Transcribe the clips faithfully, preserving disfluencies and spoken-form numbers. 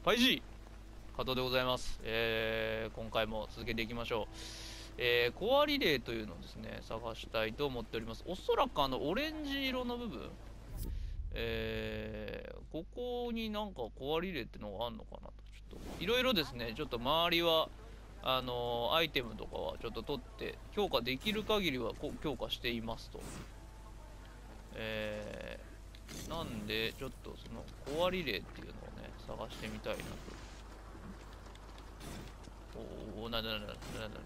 パイジー加藤でございます。えー、今回も続けていきましょう。えー、コアリレーというのをですね、探したいと思っております。おそらくあの、オレンジ色の部分、えー、ここになんかコアリレーってのがあるのかなと。ちょっと、いろいろですね、ちょっと周りは、あのー、アイテムとかはちょっと取って、強化できる限りはこ強化していますと。えー、なんで、ちょっとその、コアリレーっていうのをね、探してみたいなと。おお、なんだなんだなんだなんだ。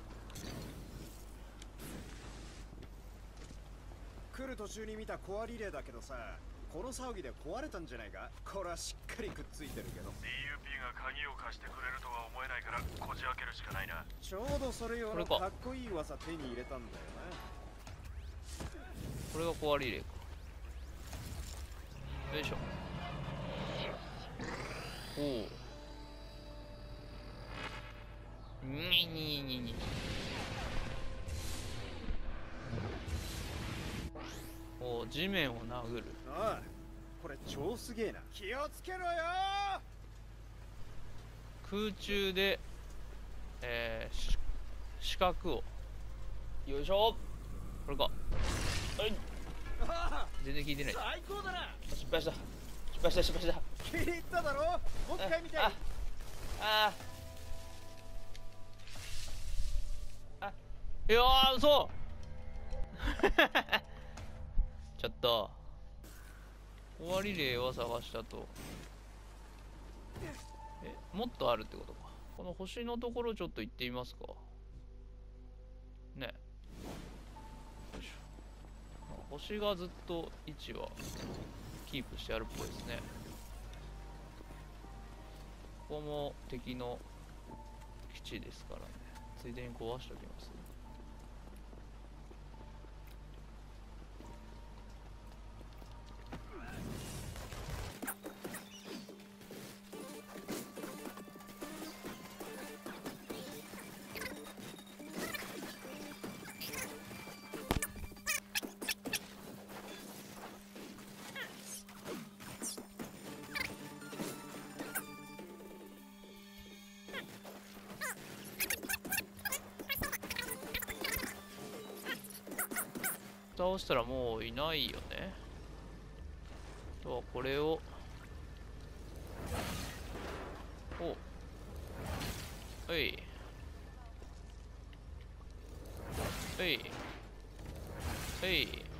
来る途中に見たコアリレーだけどさ、この騒ぎで壊れたんじゃないか。これはしっかりくっついてるけど。 ディーユーピー が鍵を貸してくれるとは思えないからこじ開けるしかないな。 ちょうどそれ用のかっこいい噂手に入れたんだよな。 これがコアリレーか。よいしょ。おお。にににに。おお、地面を殴る。 ああ、これ超すげえな。気をつけろよ。 空中で、えー、四角を。よいしょ。これか。はい。全然効いてない。 最高だな。 失敗した。失敗した、失敗した。 気に入っただろ。もう一回見たい。 ああああ、いやー、嘘ちょっと終わり例を探したと。え、もっとあるってことか。この星のところちょっと行ってみますかね。よいしょ。星がずっと位置はキープしてあるっぽいですね。ここも敵の基地ですからね。ついでに壊しておきます。倒したらもういないよね。あとはこれをおはいはいはい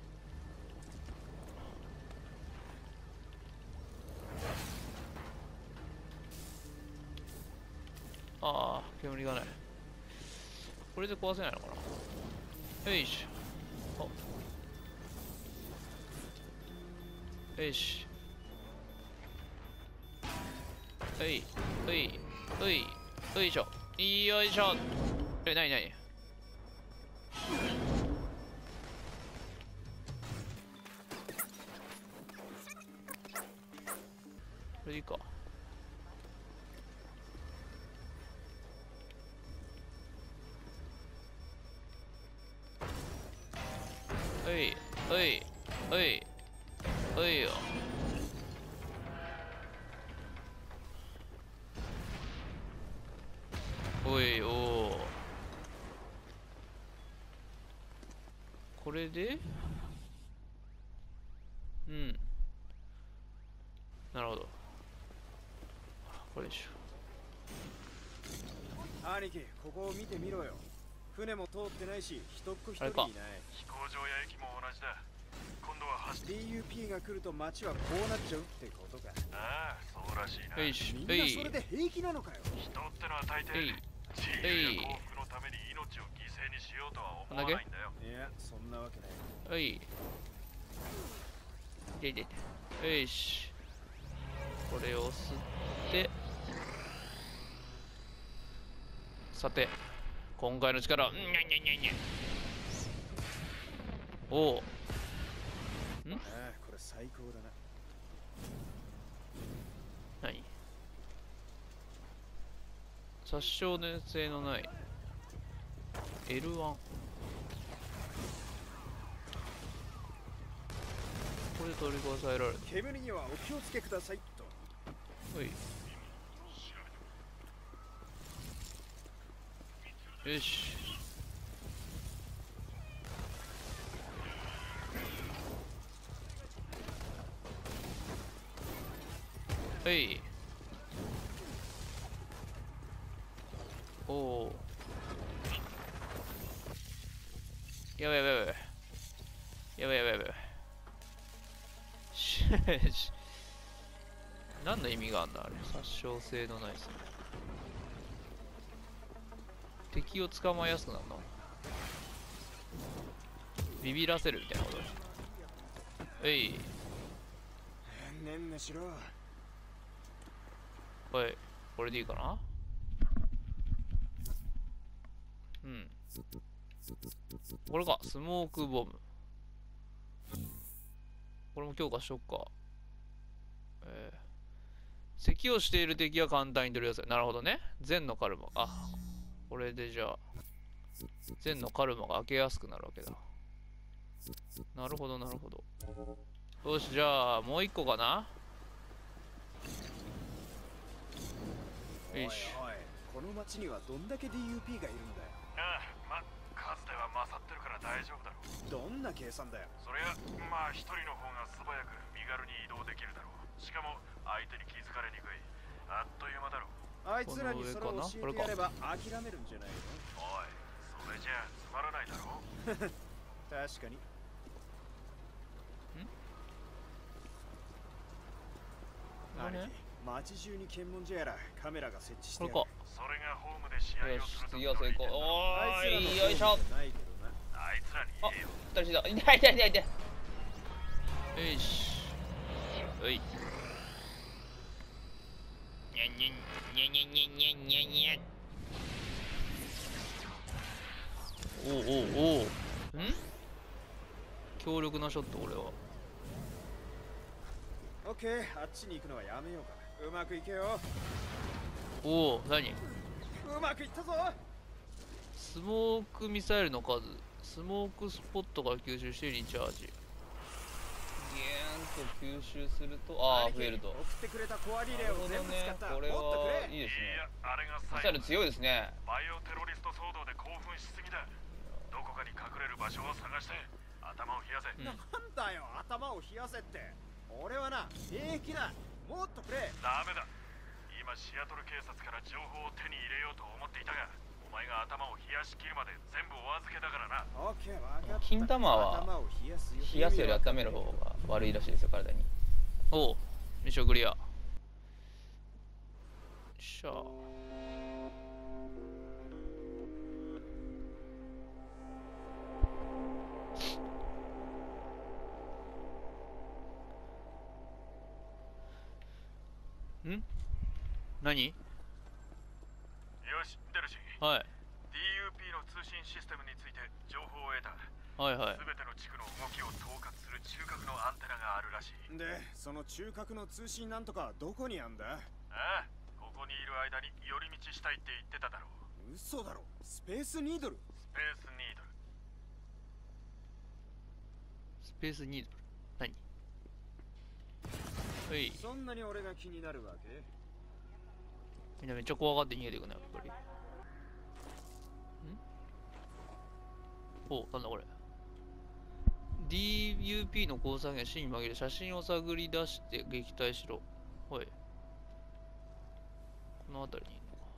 ああ、煙がない。これで壊せないのかな。よいしょ。よし。はい、はい、はい、よいしょ。よいしょ。え、なになに。これでいいか。はい、はい、はい、はいよ。おい、おー。これでうん。なるほど。これでしょ。 兄貴、ここを見てみろよ。船も通ってないし、人っ子一人いない。 飛行場や駅も同じだ。今度は走ディーユーピー が来ると街はこうなっちゃうってことか。 ああ、そうらしいな。 よいしょ。 みんなそれで平気なのかよ。 人ってのは大抵自由や幸福のために命を犠牲にしようとは思わないんだよ。 いや、そんなわけない。 はい。ででで。よし。これを吸って。さて、今回の力、んにゃにゃにゃにゃ。おお。ん？ ああ、これ最高だな。 何？殺傷能性のない エルワン。これで取り押さえられる。 煙にはお気をつけくださいと。 ほい。よし。はい。おお。やばいやばいやばい。やばいやばいやばい。しし。何の意味があんだあれ。殺傷性のないですね。敵を捕まえやすくなるの。ビビらせるみたいなこと。えい。 ねんねしろ。 はい。これでいいかな。うん。これか。スモークボム。これも強化しよっか。えー咳をしている敵は簡単に取り出せる。なるほどね。善のカルマ。あ、これでじゃあ、善のカルマが開けやすくなるわけだ。なるほど、なるほど。よし、じゃあ、もう一個かな。 おいおいよし。 この町にはどんだけ ディーユーピー がいるんだよ。 ああ、ま、数では勝ってるから大丈夫だろう。 どんな計算だよ。 そりゃまあ一人の方が素早く身軽に移動できるだろう。しかも相手に気づかれにくい。あっという間だろう。 あいつらにそれを教えてやれば諦めるんじゃないの。 おい、それじゃつまらないだろう。 確かに。 何兄貴、町中に検問所やらカメラが設置してこれか。 それがホームで試合よし、 をすると次は成功。おあーい、 いつらのよいしょ。 ないけどな。 あいつらに言えよ。 二人だ。痛い痛い痛い痛い。よし。おい。にゃんにゃんにゃんにゃんにゃんにゃんにゃんにゃん。おうおうおう。ん強力なショット、俺は。 オッケー、あっちに行くのはやめようか。うまくいけよ。 おお、何うまくいったぞ。 スモークミサイルの数。スモークスポットから吸収してリチャージ。ギューンと吸収すると、ああ、増えると。 送ってくれたコアリレーをなるほどね全部使っ。た。 これもっとくれ。 はいいですね。 いや、あれがミ最後。 サイル強いですね。 バイオテロリスト騒動で興奮しすぎだ。どこかに隠れる場所を探して頭を冷やせ。 うんなんだよ、頭を冷やせって。俺はな、平気だ。もっとくれ。 ダメだ。今シアトル警察から情報を手に入れようと思っていたが、お前が頭を冷やしきるまで全部お預けだからな。 オッケー、わかった。 金玉は頭を冷やすよ。 冷やすより温める方が悪いらしいですよ、体に。おお、ミッションクリア。よっしゃ。ん何よし、デルシー。 はい。 ディーユーピー の通信システムについて情報を得た。 はいはい。 すべての地区の動きを統括する中核のアンテナがあるらしい。 で、その中核の通信なんとかはどこにあんだ。 ああ、ここにいる間に寄り道したいって言ってただろう。 嘘だろ。スペースニードル。 スペースニードル。 スペースニードル。何はい。 そんなに俺が気になるわけ。 みんなめっちゃ怖がって逃げていくね、やっぱり。んお、なんだこれ。ディーユーピー の交差点が死に紛れ、写真を探り出して撃退しろ。はい。この辺りにいるのか。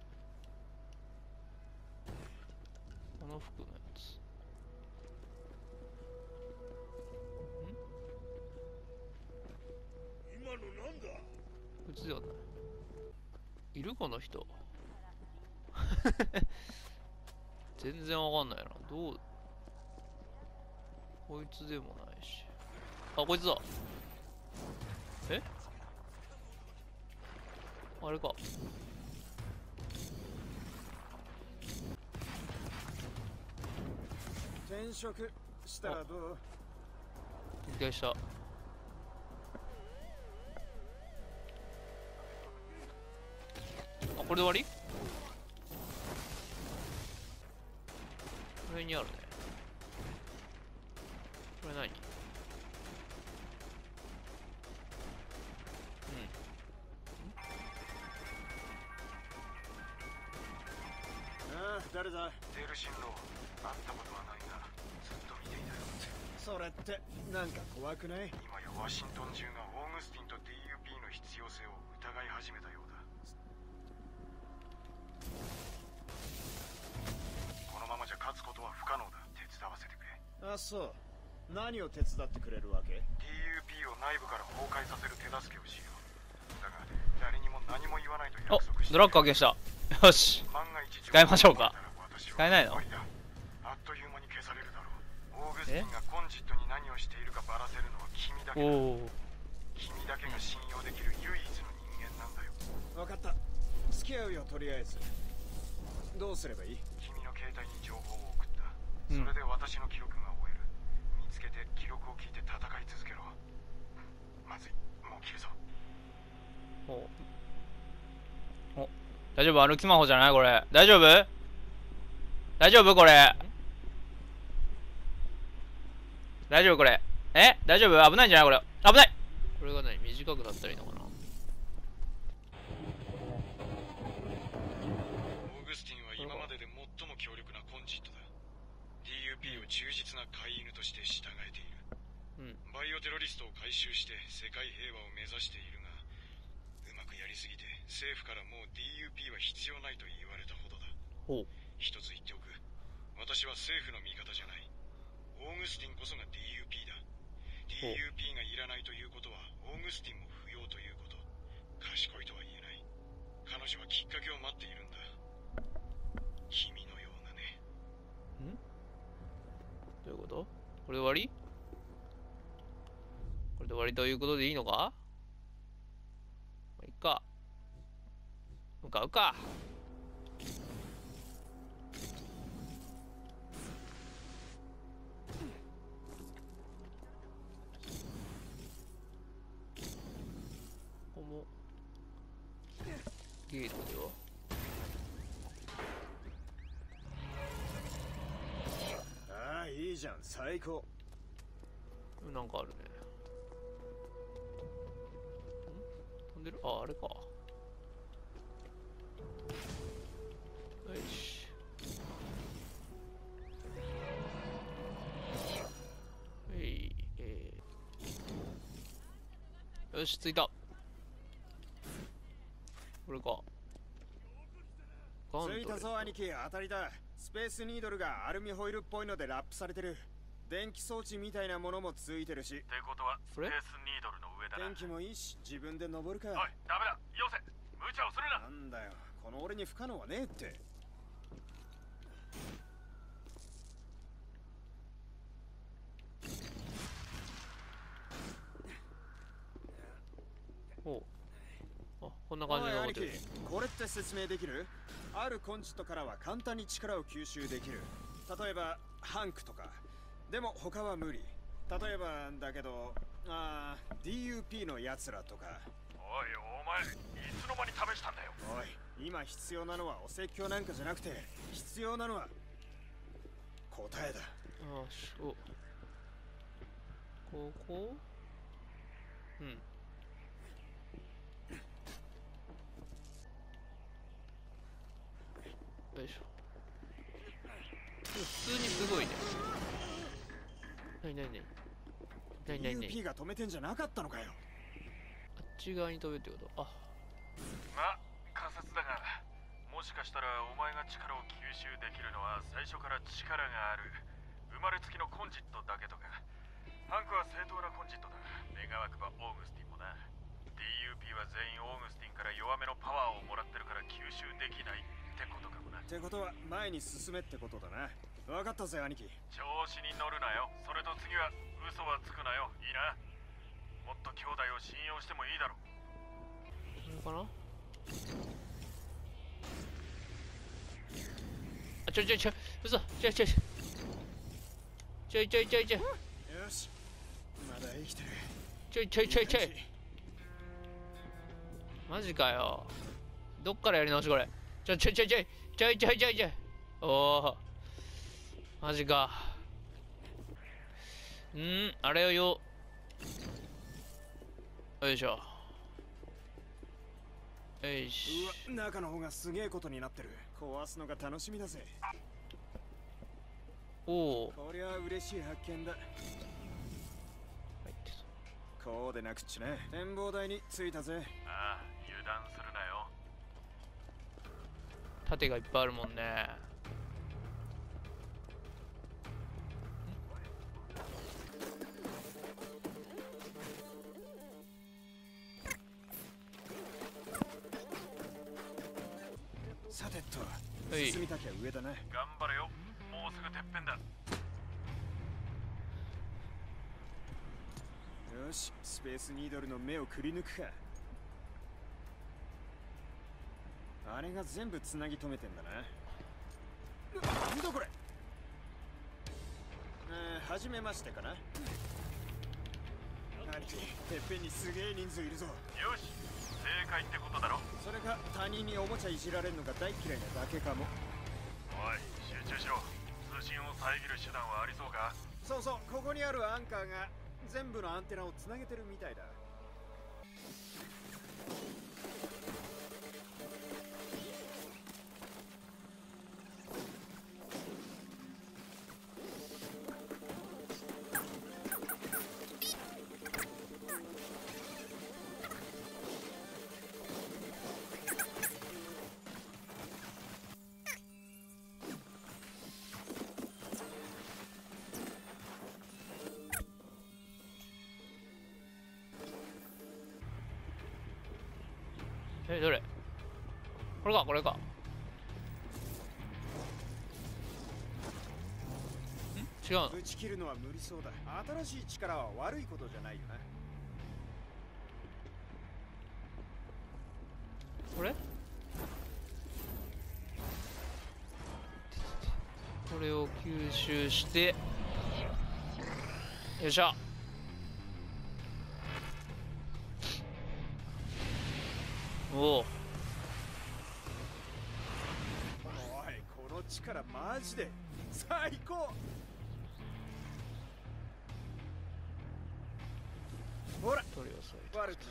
この服のやつ。ん今のなんだ。 こいつではない。いるこの人。全然わかんないな。どうこいつでもないし。あ、こいつだ。えあれか。 転職したらどう。 撃退した。あ、これで終わり？この辺にあるね。これ何？うん。 誰だ？ デルシンロー。会ったことはないがずっと見ていたよ。 それってなんか怖くない？ 今やワシントン中がオーグスティンと ディーユーピー の必要性を疑い始めたようだ。このままじゃ勝つことは不可能だ。手伝わせてくれ。 あ、そう。何を手伝ってくれるわけ？ ディーユーピー を内部から崩壊させる手助けをしよう。だが誰にも何も言わないとお約束して。 ドラッグ発見した。よし、 万が一使いましょうか。使えないの？ あっという間に消されるだろう。オーグスティンがコンジットに何をしているかバラせるのは君だけだ。 おお。 君だけが信用できる唯一の人間なんだよ。 分かった。付き合うよ、とりあえず。どうすればいい？ 君の携帯に情報を送った。それで私の記録が終える。見つけて記録を聞いて戦い続けろ。まずい、もう切るぞ。 おお、大丈夫？歩き魔法じゃないこれ。大丈夫？大丈夫これ？大丈夫これ？え？大丈夫？危ないんじゃないこれ？危ない！これが何？短くなったらいいのかな？ オーグスティンは今までで最も強力なコンジットだ。 ディーユーピー を忠実な飼い犬として従えている。 うん。 バイオテロリストを回収して世界平和を目指しているが、うまくやりすぎて政府からもう ディーユーピー は必要ないと言われたほどだ。 ほう。 一つ言っておく。私は政府の味方じゃない。オーグスティンこそが ディーユーピー だ。ディーユーピー がいらないということはオーグスティンも不要ということ。賢いとは言えない。彼女はきっかけを待っているんだ。君のようなね。 ん？どういうこと？これで終わり？これで終わりということでいいのか？まあ、いっか。向かうか。ここもゲートではああ、いいじゃん、最高。 なんかあるね。ん？飛んでる？あ、あれか。よし。えい、えー、よし、着いた。これか。ガントレ着いたぞ兄貴、当たりだ。スペースニードルがアルミホイルっぽいのでラップされてる。電気装置みたいなものもついてるし。 ってことはスこれペースニードルの上だな。 電気もいいし、自分で登るか。 おい、ダメだ、よせ。無茶をするな。 なんだよ、この俺に不可能はねえって。 ほう。あ、こんな感じでおい兄貴登ってる。、 これって説明できる？あるコンジットからは簡単に力を吸収できる。例えばハンクとか。でも他は無理。例えばだけど、あー ディーユーピー のやつらとか。 おい、お前、いつの間に試したんだよ。 おい、今必要なのはお説教なんかじゃなくて、必要なのは答えだ。 あーしお。ここ？うん。よいしょ。普通にすごいね。なになになになになになディーユーピーにが止めてんじゃなかったのかよ。 あっち側に飛べってこと？あ、 まあ、仮説だが、もしかしたらお前が力を吸収できるのは最初から力がある生まれつきのコンジットだけとか。ハンクは正当なコンジットだ。願わくばオーグスティンもな。 ディーユーピー は全員オーグスティンから弱めのパワーをもらってるから吸収できないってことかもな。 ってことは前に進めってことだな。分かったぜ兄貴。 調子に乗るなよ。それと次は嘘はつくなよ。いいな。もっと兄弟を信用してもいいだろう。 これかなあ、ちょいちょいちょい、嘘、ちょいちょいちょいちょいちょいちょいよし、まだ生きてる。 ちょいちょいちょいちょいマジかよ。どっからやり直しこれ。ちょいちょいちょいちょいちょいちょいちょいちょいおおマジか。んーあれをよよいしょ。 よいし。 うわ、中の方がすげえことになってる。壊すのが楽しみだぜ。 おお。 こりゃ嬉しい発見だ。 入ってこうでなくっちね。展望台に着いたぜ。 ああ、油断するなよ。 た。盾がいっぱいあるもんね。 さてと、 はい。 進みたきゃ上だな。 頑張れよ。もうすぐてっぺんだ。 よし、スペースニードルの目をくり抜くか。あれが全部つなぎ止めてんだな。なんだこれ。えー、はじめましてかな。兄貴、てっぺんにすげえ人数いるぞ。 よし、正解ってことだろ。 それか他人におもちゃいじられるのが大嫌いなだけかも。 おい、集中しろ。通信を遮る手段はありそうか？ そうそう、ここにあるアンカーが全部のアンテナをつなげてるみたいだ。 え、どれ？これか、これか。ん？違うの？ 打ち切るのは無理そうだ。新しい力は悪いことじゃないよな。 これ？これを吸収して、よいしょ。おお。 おい、この力マジで最高。ほら、 取り押さえて。 悪くない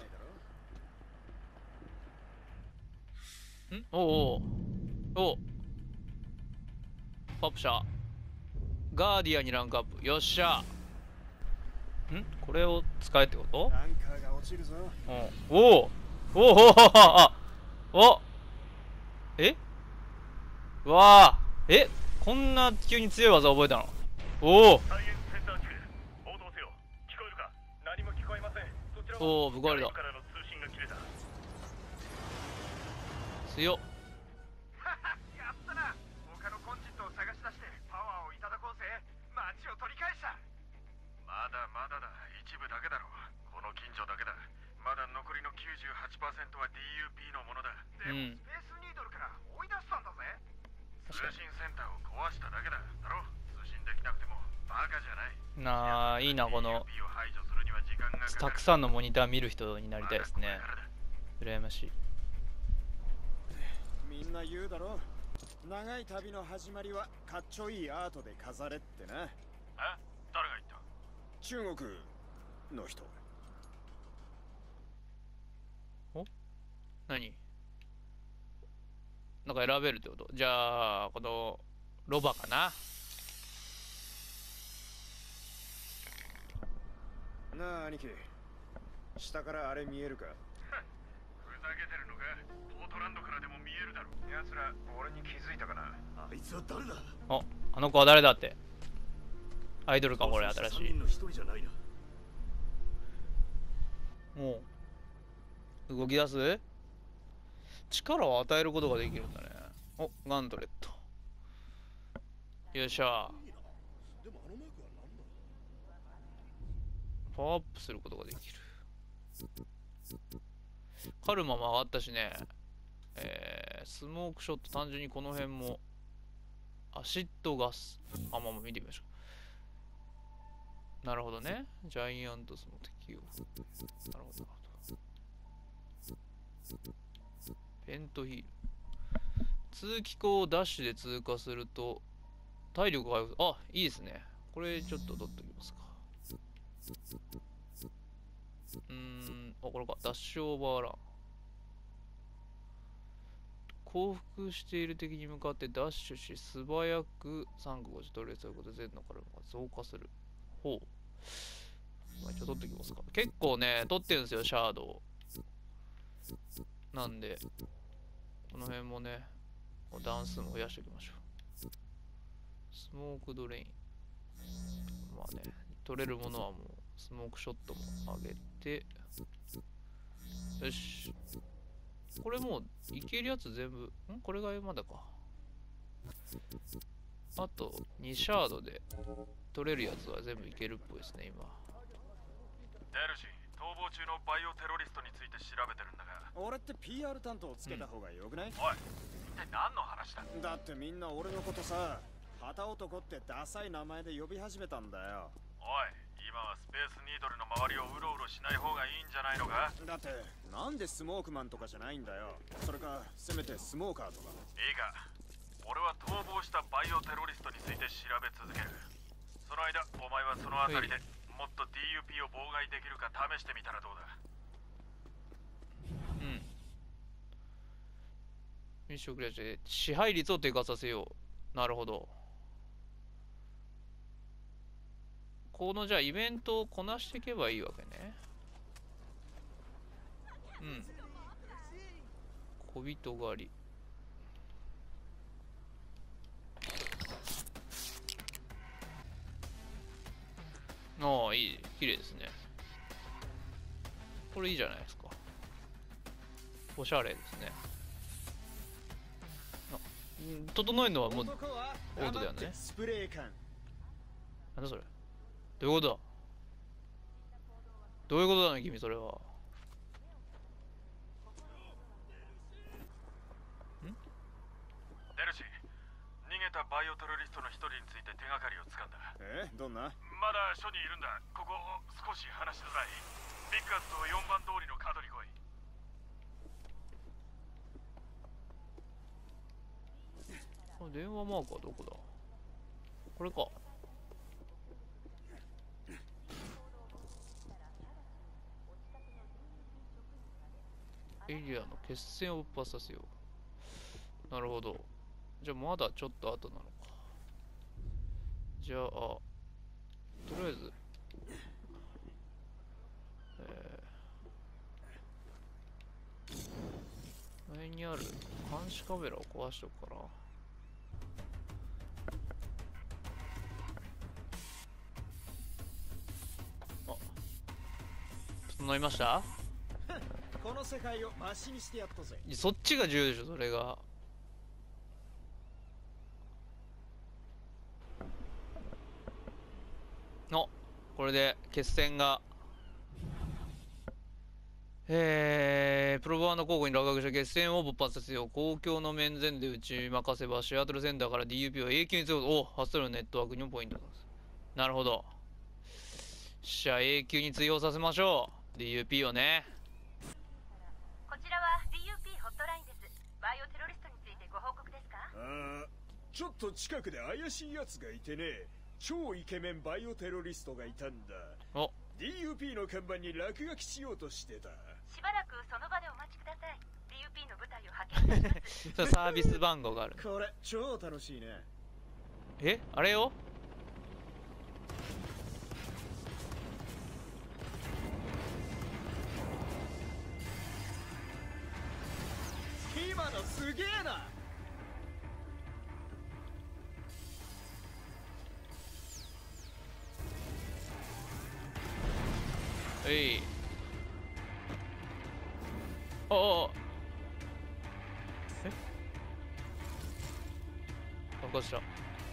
だろ。 ん？おおおお。パップしたガーディアンにランクアップ。よっしゃ。ん？これを使えってこと？ アンカーが落ちるぞ。 うん。おおおおあおえわあえこんな急に強い技覚えたの？おおサイエンスセンター中、応答せよ。聞こえるか？何も聞こえません。そちらはおお、ブガールだ。 からの通信が切れた。 強っ。 やったな。他のコンジットを探し出してパワーをいただこうぜ。街を取り返した。まだまだだ。一部だけだろう。この近所だけだ。まだ残りの きゅうじゅうはちパーセント は ディーユーピー のものだ。でも、スペースニードルから追い出したんだぜ。通信センターを壊しただけだ。だろ？通信できなくてもバカじゃない。 なあいいな、このディーユーピー を排除するには時間がかかる。 たくさんのモニター見る人になりたいですね。羨ましい。 みんな言うだろ。長い旅の始まりはかっちょいいアートで飾れってな。 え？誰が言った？ 中国の人。 お？何？なんか選べるってこと？じゃあこのロバかな。 なあ兄貴、下からあれ見えるか？ ふざけてるのか？ポートランドからでも見えるだろ。奴ら俺に気づいたかな。あいつは誰だ？ お、あの子は誰だって。アイドルかこれ新しい。もう動き出す？力を与えることができるんだね。お、ガントレット。よいしょ。パワーアップすることができる。カルマも上がったしね。えー、スモークショット、単純にこの辺もアシッドガス。あ、まあまあ見てみましょう。なるほどね。ジャイアントスの敵を。なるほど、なるほど。ペントヒール。通気口をダッシュで通過すると体力が回復。あ、いいですね。これちょっと取っておきますか。うーん、あ、これか。ダッシュオーバーラン。 報復している敵に向かってダッシュし、素早くさん区ごじ取りすることで全のカルマが増加する。ほう。まあ、一応取ってきますか。結構ね、取ってるんですよ、シャードを。なんで、この辺もね、段数も増やしておきましょう。スモークドレイン。まあね、取れるものはもう、スモークショットも上げて、よし。これもう、いけるやつ全部、んこれがまだか。あと、にシャードで取れるやつは全部いけるっぽいですね、今。 デルシー、逃亡中のバイオテロリストについて調べてるんだが。 俺って ピーアール 担当をつけた方がよくない、 うん、おい、一体何の話だ。 だってみんな俺のことさ、旗男ってダサい名前で呼び始めたんだよ。 おい、今はスペースニードルの周りをうろうろしない方がいいんじゃないのか。 だってなんでスモークマンとかじゃないんだよ。それかせめてスモーカーとか。 いいか、俺は逃亡したバイオテロリストについて調べ続ける。その間お前はその辺りでもっと ディーユーピー を妨害できるか試してみたらどうだ。 うん。ミッションクリアして支配率を低下させよう。なるほど。このじゃあイベントをこなしていけばいいわけね。うん。小人狩り。ああ、いい。綺麗ですね。これいいじゃないですか。おしゃれですね。あ、整えるのはもうオートだよね。 スプレー缶。 なんだそれ。どういうことだ。どういうことだね、君それは。ん？ デルシー、逃げたバイオテロリストの一人について手がかりをつかんだ。 え、どんな？ まだ署にいるんだ。ここ少し話しづらい。ビッカーズとよんばん通りの角に来い。 この電話マークはどこだ。これか。エリアの決戦を勃発させよう。なるほど。じゃあまだちょっと後なのか。じゃあ、とりあえず、えー、前にある監視カメラを壊しとくかな。あ、整いました？ この世界をマシにしてやったぜ。 そっちが重要でしょ、それが。の、これで決戦が、えー、プロバーの候補に落書きした決戦を勃発させよう。公共の面前で打ち負かせば、シアトルセンターから ディーユーピー を永久に強く、お発するネットワークにもポイントです。なるほど。じゃあ永久に通用させましょう。ディーユーピー をね。 こちらは ディーユーピー ホットラインです。バイオテロリストについてご報告ですか？ ああ、ちょっと近くで怪しいやつがいてね。超イケメンバイオテロリストがいたんだ。 おディーユーピー の看板に落書きしようとしてた。 しばらくその場でお待ちください。 ディーユーピー の部隊を派遣します。 サービス番号がある。 これ超楽しいね。 えあれよ。 今のすげえな。 えい。ああ。え爆発した。ああ、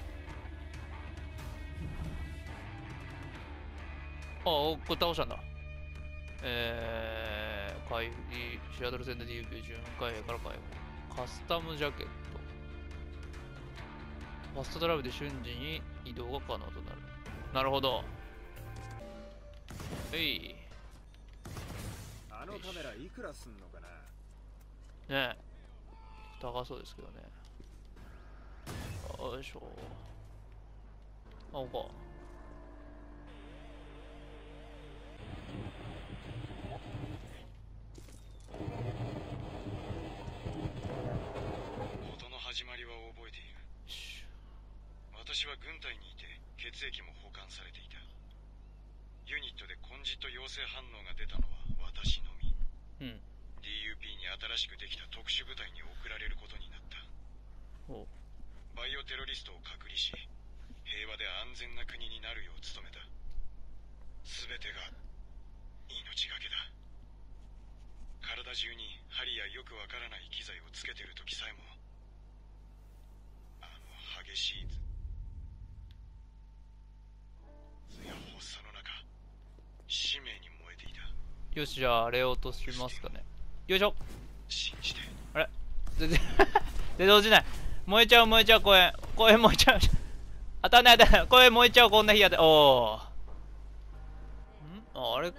これ倒したんだ。えー、回避、シアトル戦で ディーユーピー 巡回兵から解放。カスタムジャケット。ファストトラブで瞬時に移動が可能となる。なるほど。えい。 あのカメラいくらすんのかな。 ねえ。高そうですけどね。よいしょ。あ、おか。 血液も保管されていた。ユニットでコンジット陽性反応が出たのは私のみ。 うん。 ディーユーピー に新しくできた特殊部隊に送られることになった。 おう。 バイオテロリストを隔離し、平和で安全な国になるよう努めた。全てが命がけだ。体中に針やよくわからない機材をつけてる時さえも、あの激しい頭や発作の中、使命に燃えていた。 よし、じゃああれを落としますかね。よいしょ。 信じて。 あれ全然全然落ちない。燃えちゃう燃えちゃう。公園公園燃えちゃう。当たんない当たんない。公園燃えちゃう。こんな日やで。おお。んあ、あれか。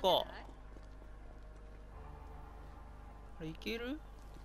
あれいける？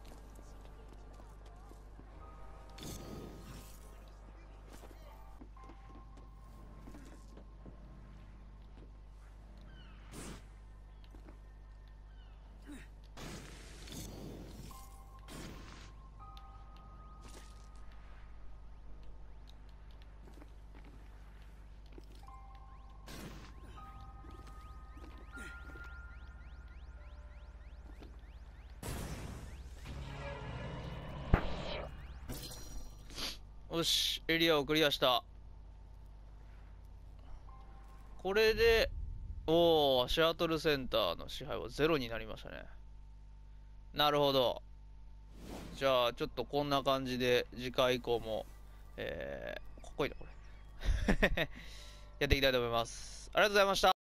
よし、エリアをクリアした。これで、おお、シアトルセンターの支配はゼロになりましたね。なるほど。じゃあ、ちょっとこんな感じで、次回以降も、えー、かっこいいな、これ。やっていきたいと思います。ありがとうございました。